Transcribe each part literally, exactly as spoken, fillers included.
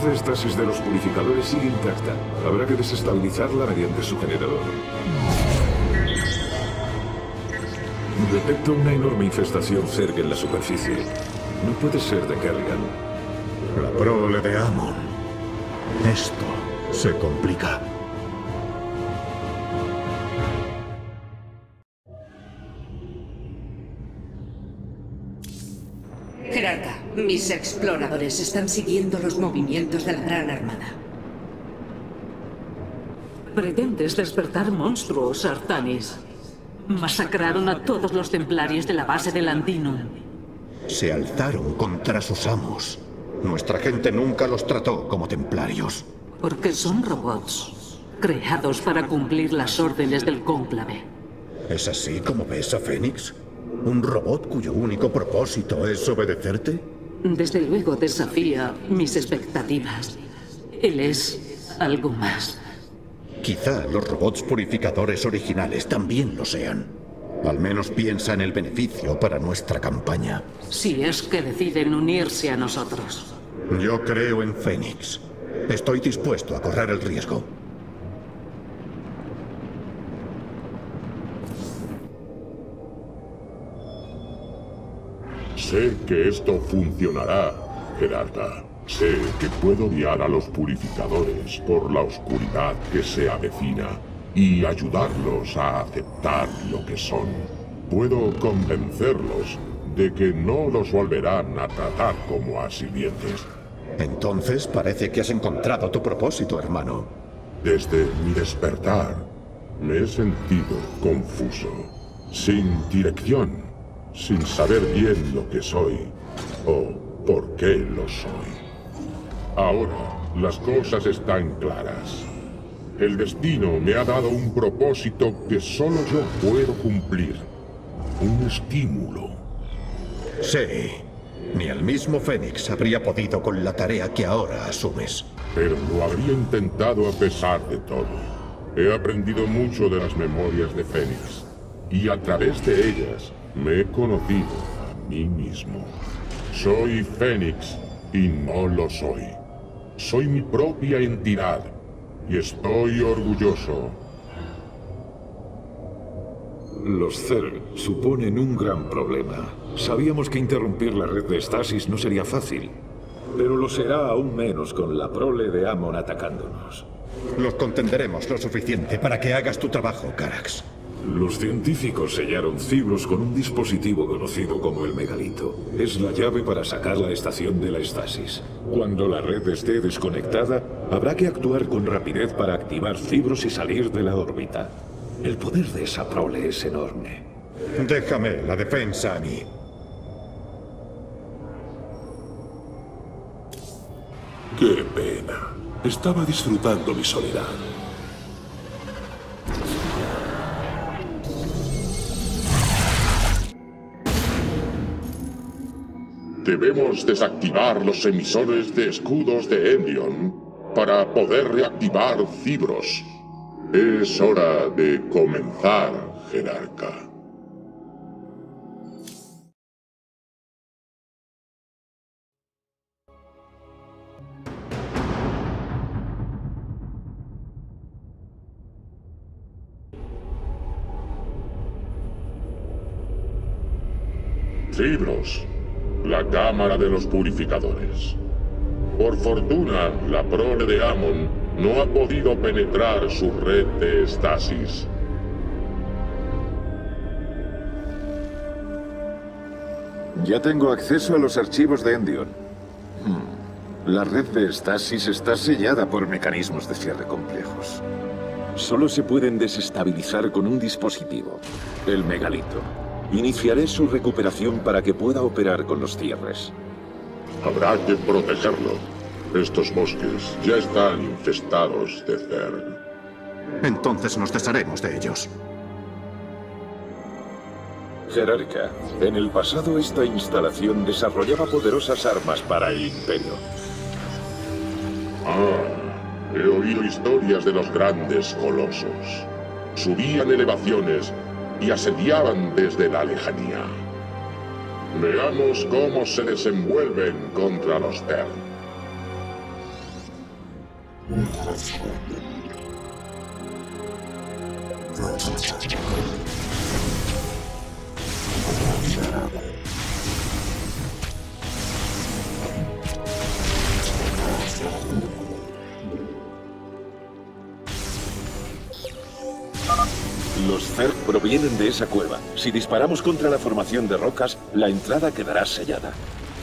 de estasis de los purificadores sigue intacta. Habrá que desestabilizarla mediante su generador. Detecto una enorme infestación cerca en la superficie. No puede ser de Kerrigan. La prole de Amon. Esto se complica. Jerarca, mis exploradores están siguiendo los movimientos de la Gran Armada. Pretendes despertar monstruos, Artanis. Masacraron a todos los templarios de la base del Andinum. Se alzaron contra sus amos. Nuestra gente nunca los trató como templarios. Porque son robots, creados para cumplir las órdenes del cónclave. ¿Es así como ves a Fénix? ¿Un robot cuyo único propósito es obedecerte? Desde luego desafía mis expectativas. Él es algo más. Quizá los robots purificadores originales también lo sean. Al menos piensa en el beneficio para nuestra campaña. Si es que deciden unirse a nosotros. Yo creo en Fénix. Estoy dispuesto a correr el riesgo. Sé que esto funcionará, Jerarca. Sé que puedo guiar a los purificadores por la oscuridad que se avecina y ayudarlos a aceptar lo que son. Puedo convencerlos de que no los volverán a tratar como a sirvientes. Entonces parece que has encontrado tu propósito, hermano. Desde mi despertar, me he sentido confuso, sin dirección, sin saber bien lo que soy o por qué lo soy. Ahora, las cosas están claras. El destino me ha dado un propósito que solo yo puedo cumplir. Un estímulo. Sí. Ni el mismo Fénix habría podido con la tarea que ahora asumes. Pero lo habría intentado a pesar de todo. He aprendido mucho de las memorias de Fénix. Y a través de ellas me he conocido a mí mismo. Soy Fénix y no lo soy. Soy mi propia entidad y estoy orgulloso. Los Zerg suponen un gran problema. Sabíamos que interrumpir la red de estasis no sería fácil, pero lo será aún menos con la prole de Amon atacándonos. Los contenderemos lo suficiente para que hagas tu trabajo, Carax. Los científicos sellaron Cibros con un dispositivo conocido como el megalito. Es la llave para sacar la estación de la estasis. Cuando la red esté desconectada, habrá que actuar con rapidez para activar Cibros y salir de la órbita. El poder de esa prole es enorme. Déjame la defensa a mí. Qué pena. Estaba disfrutando mi soledad. Debemos desactivar los emisores de escudos de Endion para poder reactivar Cibros. Es hora de comenzar, Jerarca. Cibros, la cámara de los purificadores. Por fortuna, la prole de Amon no ha podido penetrar su red de estasis. Ya tengo acceso a los archivos de Endion. Hmm. La red de estasis está sellada por mecanismos de cierre complejos. Solo se pueden desestabilizar con un dispositivo, el megalito. Iniciaré su recuperación para que pueda operar con los cierres. Habrá que protegerlo. Estos bosques ya están infestados de Zerg. Entonces nos desharemos de ellos. Jerarca, en el pasado esta instalación desarrollaba poderosas armas para el Imperio. Ah, he oído historias de los grandes colosos. Subían elevaciones y asediaban desde la lejanía. Veamos cómo se desenvuelven contra los Zerg. Los Zerg provienen de esa cueva. Si disparamos contra la formación de rocas, la entrada quedará sellada.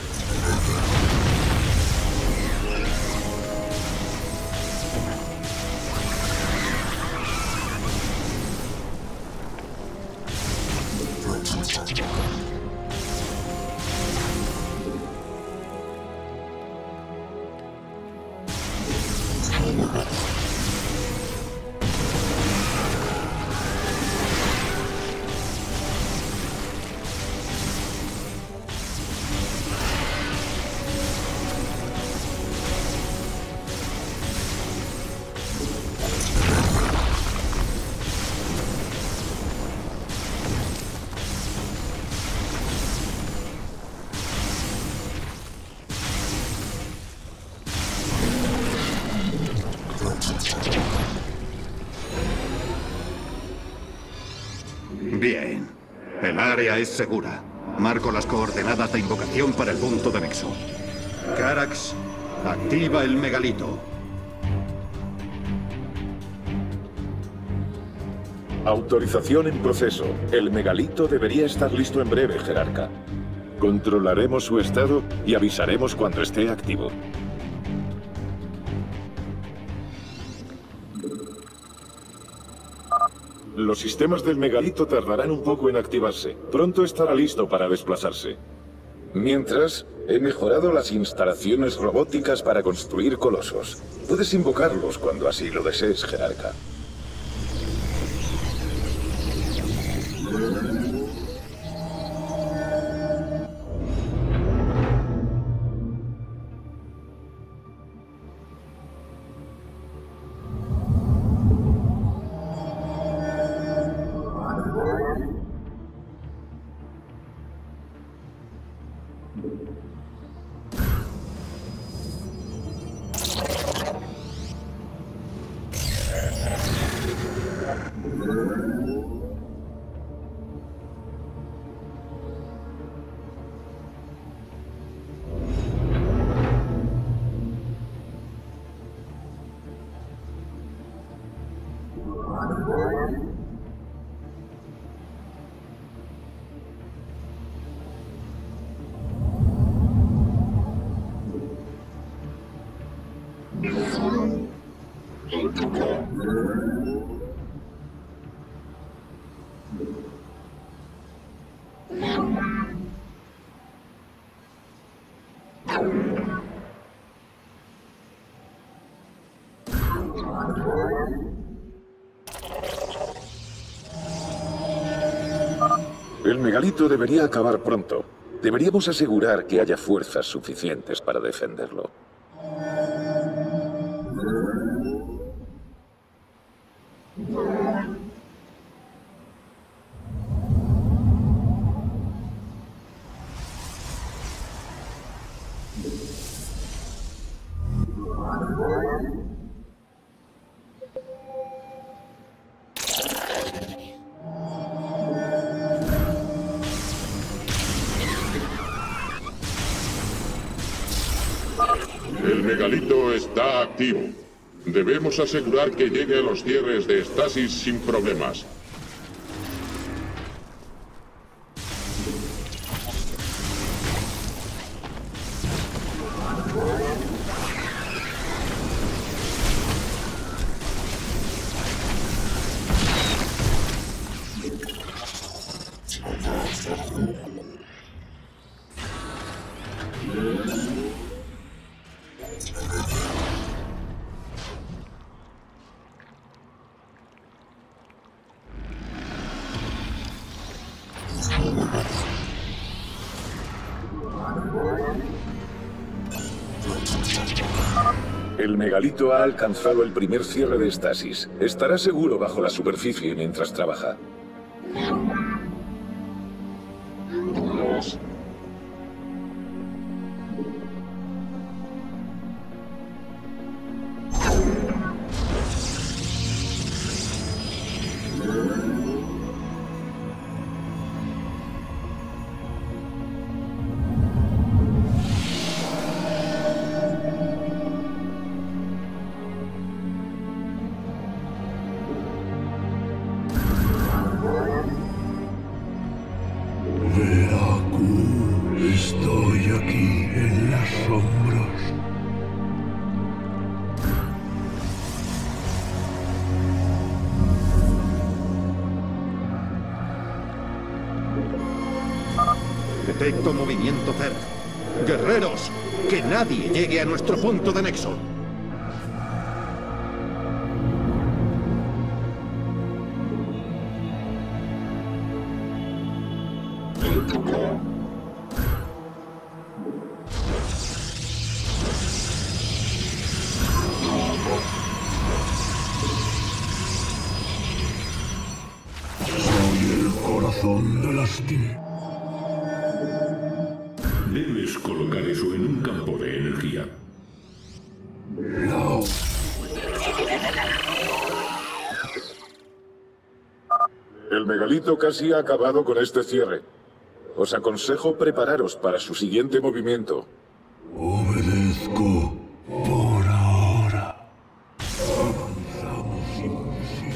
Bien. El área es segura. Marco las coordenadas de invocación para el punto de nexo. Carax, activa el megalito. Autorización en proceso. El megalito debería estar listo en breve, jerarca. Controlaremos su estado y avisaremos cuando esté activo. Los sistemas del megalito tardarán un poco en activarse. Pronto estará listo para desplazarse. Mientras, he mejorado las instalaciones robóticas para construir colosos. Puedes invocarlos cuando así lo desees, jerarca. El megalito debería acabar pronto. Deberíamos asegurar que haya fuerzas suficientes para defenderlo. El megalito está activo. Debemos asegurar que llegue a los cierres de estasis sin problemas. El megalito ha alcanzado el primer cierre de estasis. Estará seguro bajo la superficie mientras trabaja. Estoy aquí en las sombras. Detecto movimiento cerca. ¡Guerreros! ¡Que nadie llegue a nuestro punto de nexo! Soy el corazón de las tinieblas. Debes colocar eso en un campo de energía. No. El megalito casi ha acabado con este cierre. Os aconsejo prepararos para su siguiente movimiento. Obedezco por ahora. Avanzamos invisible.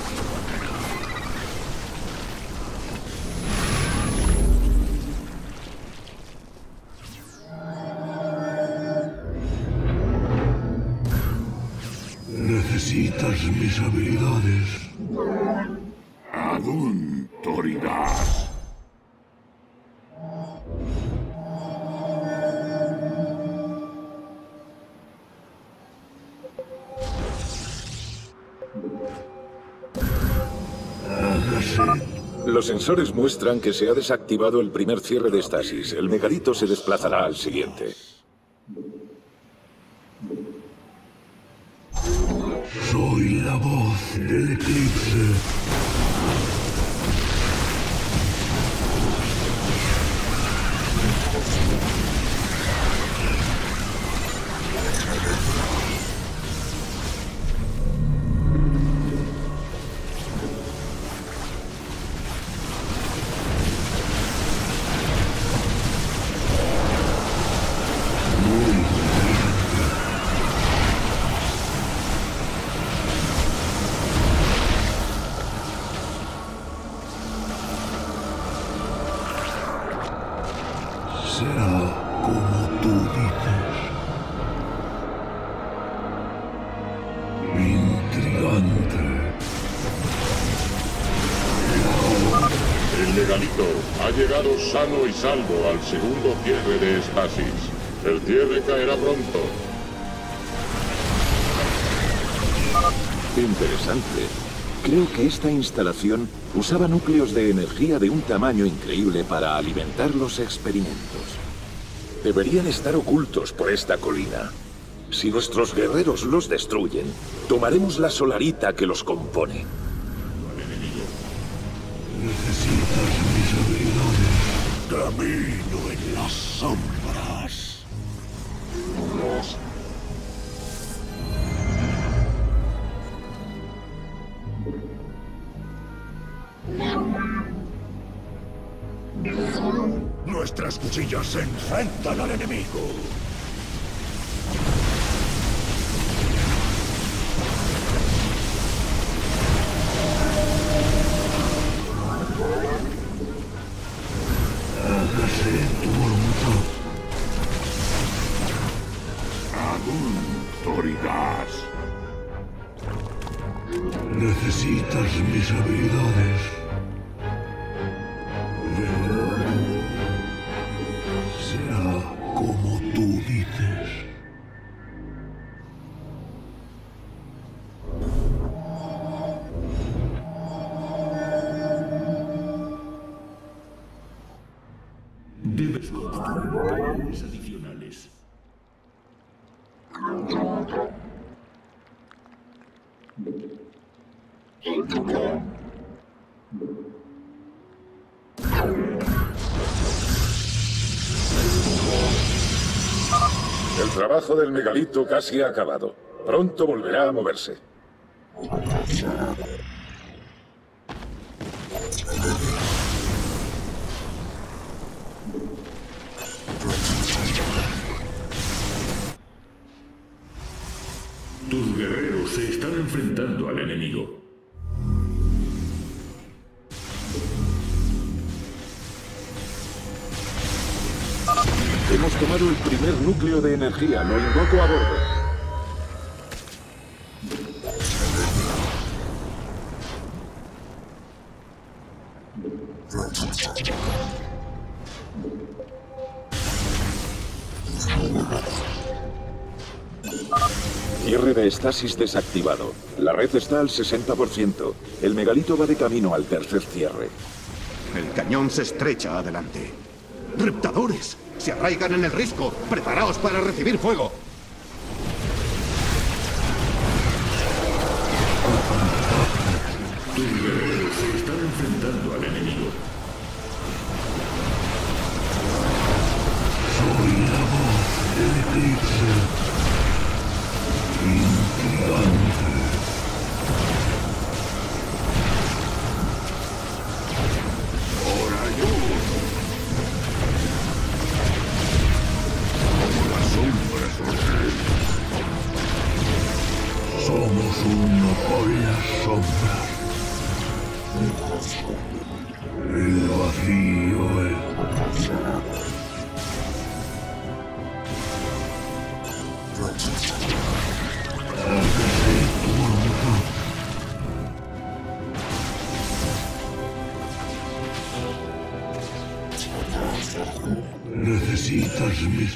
Necesitas mis habilidades. Adun Toridas. Los sensores muestran que se ha desactivado el primer cierre de estasis. El megalito se desplazará al siguiente. Soy la voz del eclipse. Será como tú dices. Intrigante. El megalito ha llegado sano y salvo al segundo cierre de estasis. El cierre caerá pronto. Interesante. Creo que esta instalación usaba núcleos de energía de un tamaño increíble para alimentar los experimentos. Deberían estar ocultos por esta colina. Si nuestros guerreros los destruyen, tomaremos la solarita que los compone. Necesitas mis habilidades. Camino en las sombras. Nuestras cuchillas se enfrentan al enemigo. Hágase tu voluntad. Adun Toridas. Necesitas mis habilidades. Será como tú dices. Debes construir paneles adicionales. El trabajo del megalito casi ha acabado. Pronto volverá a moverse. están enfrentando al enemigo. Hemos tomado el primer núcleo de energía. Lo invoco a bordo. Cierre de estasis desactivado. La red está al sesenta por ciento. El megalito va de camino al tercer cierre. El cañón se estrecha adelante. ¡Reptadores! ¡Se arraigan en el risco! ¡Preparaos para recibir fuego! Tus guerreros se están enfrentando al enemigo. Soy la voz del eclipse. Intrigante. ¡Ahora yo! Como las sombras ordenan. Somos uno con las sombras. El vacío es... Hágase tu voluntad. Necesitas mis...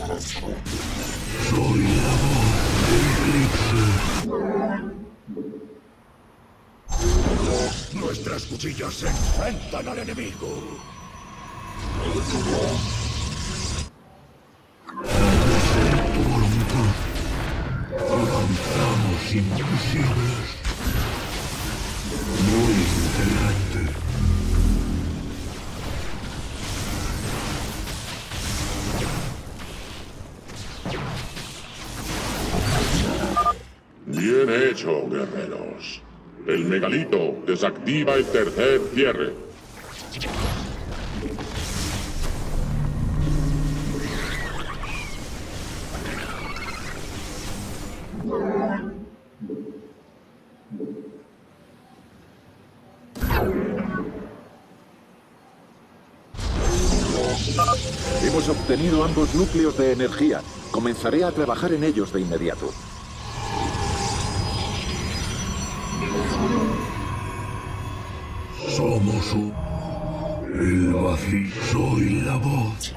Soy la voz del eclipse. Nuestras cuchillas se enfrentan al enemigo. Hágase tu voluntad. Avanzamos invisibles. Muy intrigante. Bien hecho, guerreros. El megalito desactiva el tercer cierre. Hemos obtenido ambos núcleos de energía. Comenzaré a trabajar en ellos de inmediato. Somos un... El vacío. Soy la voz.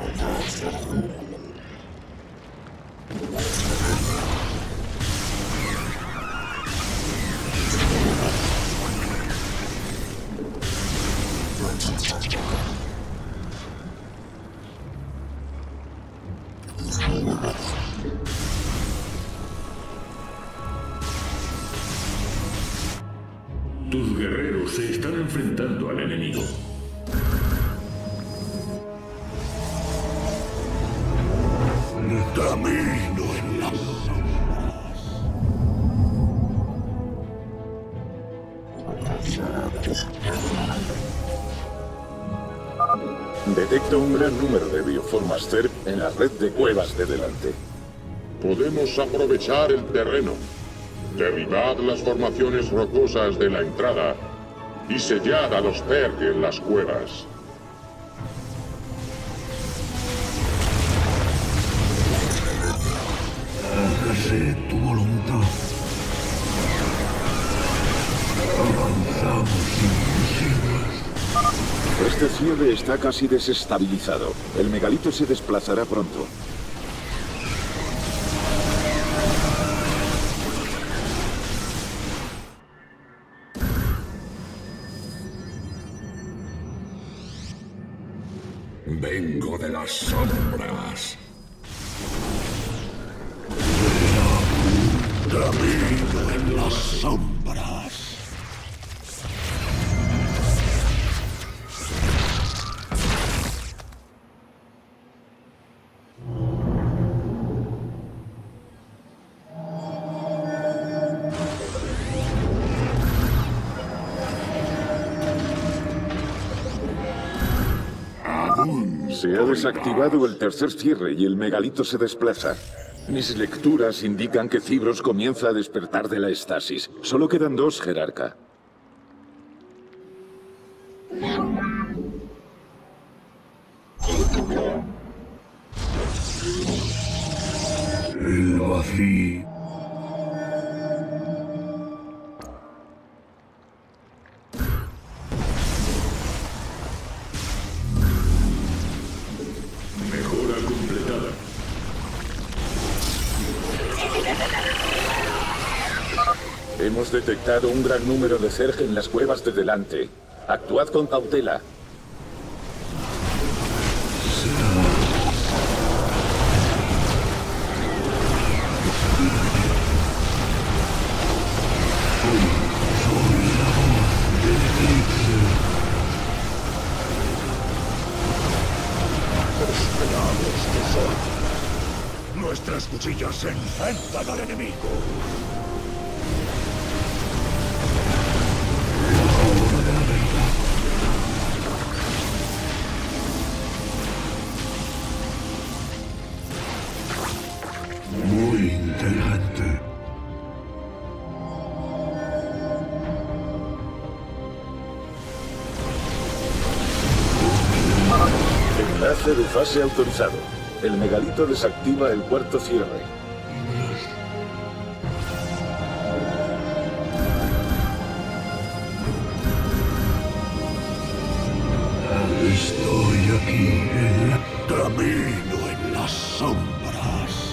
Tus guerreros se están enfrentando al enemigo. Camino en la... Detecto un gran número de bioformas C E R P en la red de cuevas de delante. Podemos aprovechar el terreno. Derribad las formaciones rocosas de la entrada y sellad a los C E R P en las cuevas. Hágase tu voluntad. Avanzamos invisibles. Este cierre está casi desestabilizado. El megalito se desplazará pronto. Vengo de las sombras. Camino en las sombras. Se ha desactivado el tercer cierre y el megalito se desplaza. Mis lecturas indican que Cibros comienza a despertar de la estasis. Solo quedan dos, jerarca. El vacío. Mejora completada. Hemos detectado un gran número de Zerg en las cuevas de delante. Actuad con cautela. Nuestras cuchillas se enfrentan al enemigo. Muy inteligente. Enlace de fase autorizado. El megalito desactiva el cuarto cierre. Estoy aquí en la... Camino en las sombras.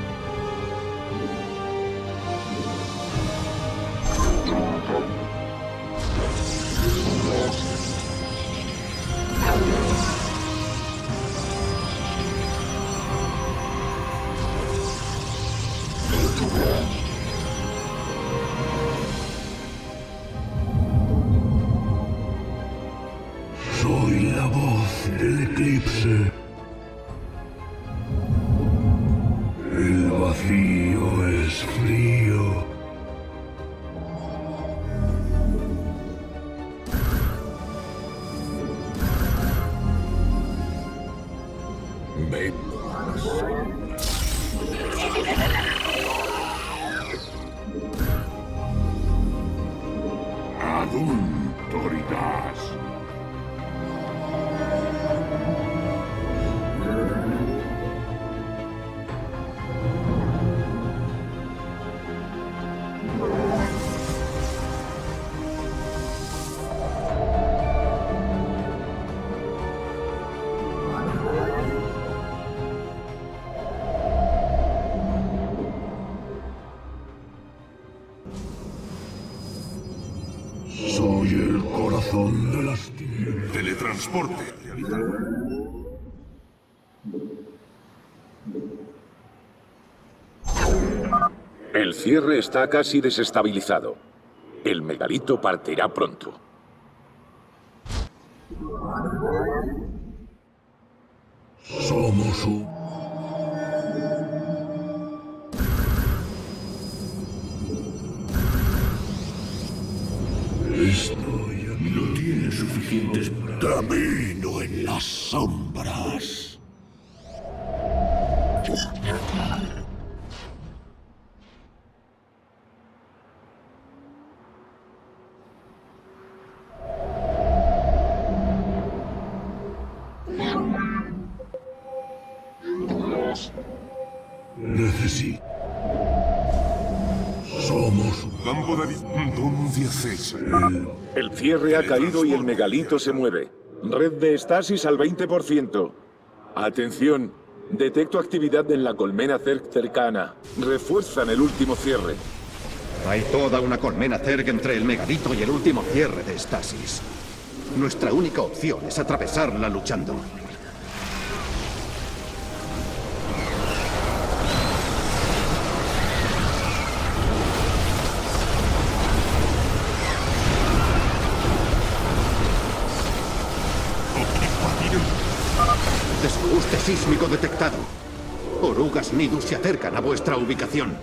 Soy la voz del eclipse. El vacío es frío. Ven. Adultoritas. Soy el corazón de las tinieblas. Teletransporte. El cierre está casi desestabilizado. El megalito partirá pronto. Somos un... Estoy aquí. No tiene suficientes... Camino en las sombras. Necesito... Somos... Campo de... ¿Dónde César? El cierre ha caído y el megalito se mueve. Red de estasis al veinte por ciento. Atención, detecto actividad en la colmena Zerg cercana. Refuerzan el último cierre. Hay toda una colmena Zerg entre el megalito y el último cierre de estasis. Nuestra única opción es atravesarla luchando. Desajuste sísmico detectado. Orugas Nidus se acercan a vuestra ubicación.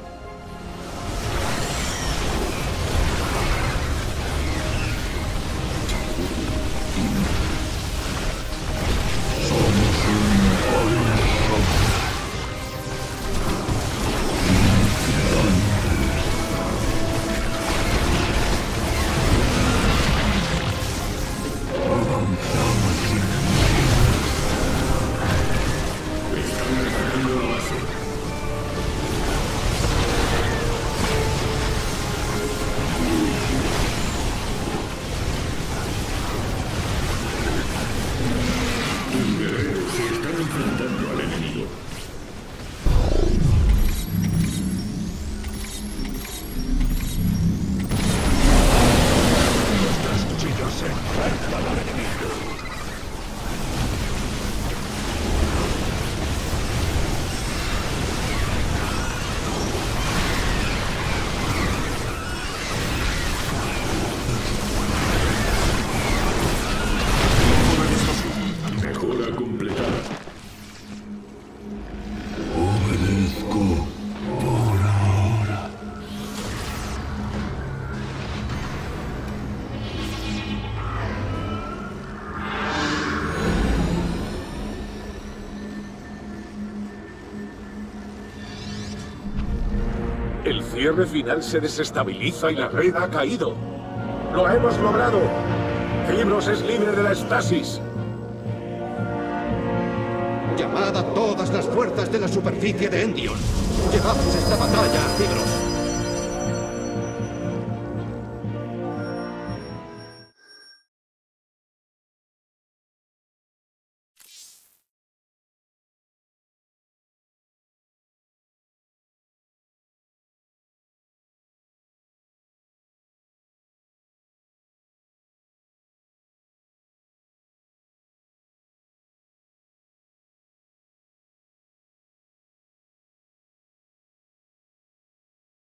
Desencarta al enemigo. Mejora completada. Obedezco por ahora. El cierre final se desestabiliza y la red ha caído. ¡Lo hemos logrado! Fibros es libre de la estasis. Llamad a todas las fuerzas de la superficie de Endion. Llevamos esta batalla a Fibros.